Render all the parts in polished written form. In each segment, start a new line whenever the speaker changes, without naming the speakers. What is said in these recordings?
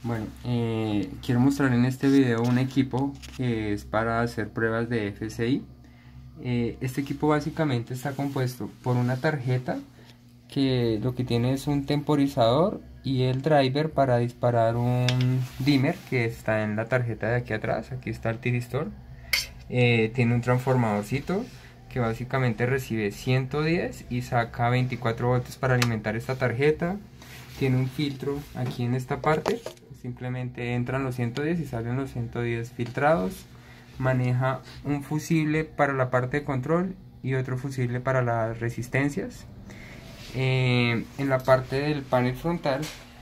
Bueno, quiero mostrar en este video un equipo que es para hacer pruebas de FSI. Este equipo básicamente está compuesto por una tarjeta que lo que tiene es un temporizador y el driver para disparar un dimmer que está en la tarjeta de aquí atrás. Aquí está el tiristor. Tiene un transformadorcito que básicamente recibe 110 y saca 24 voltios para alimentar esta tarjeta. Tiene un filtro aquí en esta parte, simplemente entran los 110 y salen los 110 filtrados. Maneja un fusible para la parte de control y otro fusible para las resistencias. En la parte del panel frontal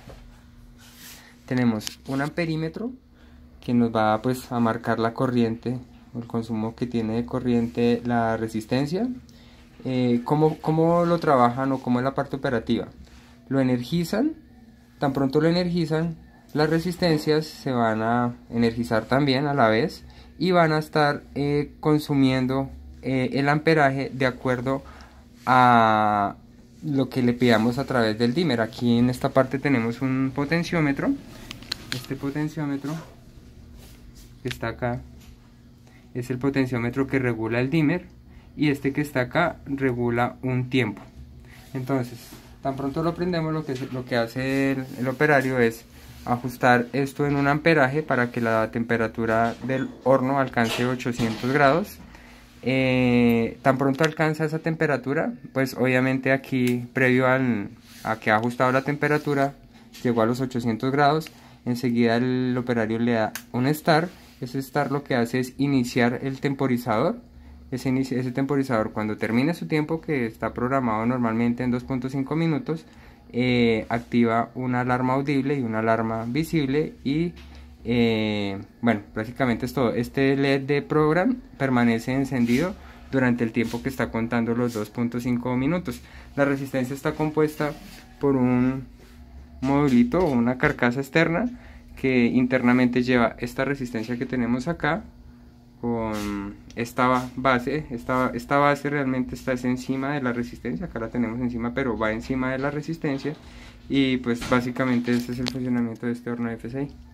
tenemos un amperímetro que nos va pues a marcar la corriente, el consumo que tiene de corriente la resistencia. ¿Cómo lo trabajan o cómo es la parte operativa? Lo energizan, tan pronto lo energizan, las resistencias se van a energizar también a la vez y van a estar consumiendo el amperaje de acuerdo a lo que le pidamos a través del dimmer. Aquí en esta parte tenemos un potenciómetro. Este potenciómetro que está acá es el potenciómetro que regula el dimmer y este que está acá regula un tiempo. Entonces, tan pronto lo prendemos, lo que hace el operario es ajustar esto en un amperaje para que la temperatura del horno alcance 800 grados. Tan pronto alcanza esa temperatura, pues obviamente aquí previo a que ha ajustado la temperatura, llegó a los 800 grados, enseguida el operario le da un start. Ese start lo que hace es iniciar el temporizador. Ese temporizador, cuando termine su tiempo, que está programado normalmente en 2.5 minutos, activa una alarma audible y una alarma visible y bueno, básicamente es todo. Este LED de program permanece encendido durante el tiempo que está contando los 2.5 minutos. La resistencia está compuesta por un modulito o una carcasa externa que internamente lleva esta resistencia que tenemos acá con esta base. Esta base realmente está encima de la resistencia, acá la tenemos encima, pero va encima de la resistencia. Y pues básicamente este es el funcionamiento de este horno FSI.